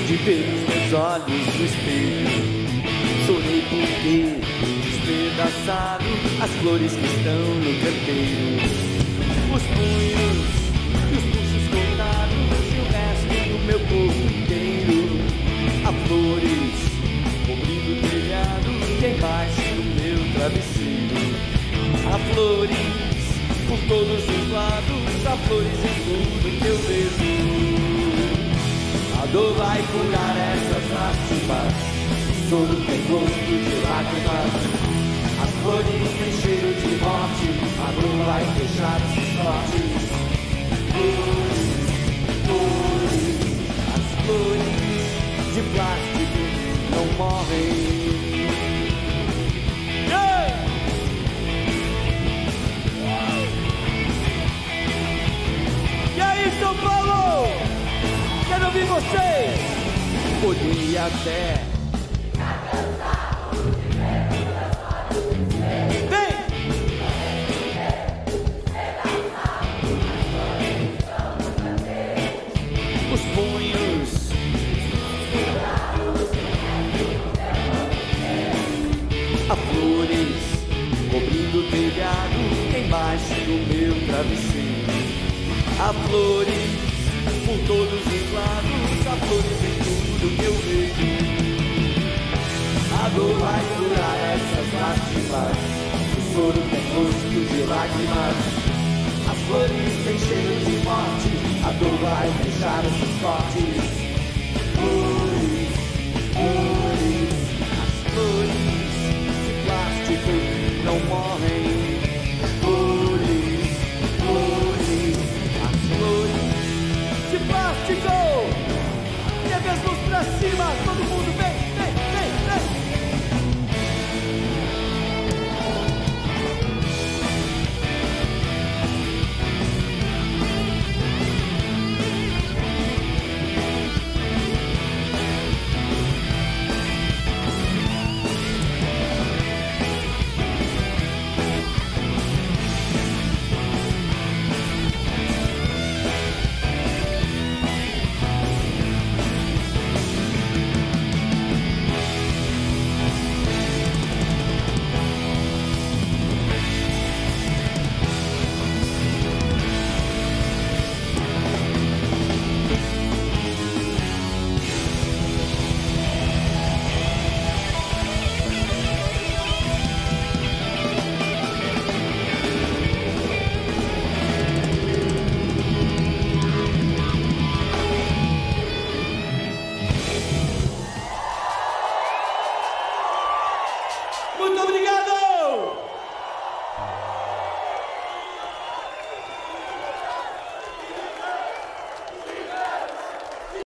de ver os meus olhos no espelho. Chorei porque despedaçaram as flores que estão no canteiro. Os punhos e os pulsos cortados e o resto do meu corpo inteiro. Há flores cobrindo o telhado e embaixo do meu travesseiro. Há flores por todos os lados, há flores em tudo que eu vejo. A dor vai curar essas lástimas, o soro tem gosto de lágrimas. As flores têm cheiro de morte, a dor vai fechar esses cortes. Flores, flores, as flores de plástico não morrem. E aí, São Paulo? Quero ouvir vocês! Olhei até os punhos, há flores cobrindo o telhado embaixo do meu travesseiro. Há flores por todos os lados, há flores em tudo que eu vejo. A dor vai curar essas lástimas, o soro tem gosto de lágrimas. As flores têm cheiro de morte, a dor vai fechar esses cortes. Flores, flores, as flores de plástico não morrem. Flores, flores, as flores de plástico. E as mãos pra cima, todo mundo vem, vem, vem, vem. Muito obrigado!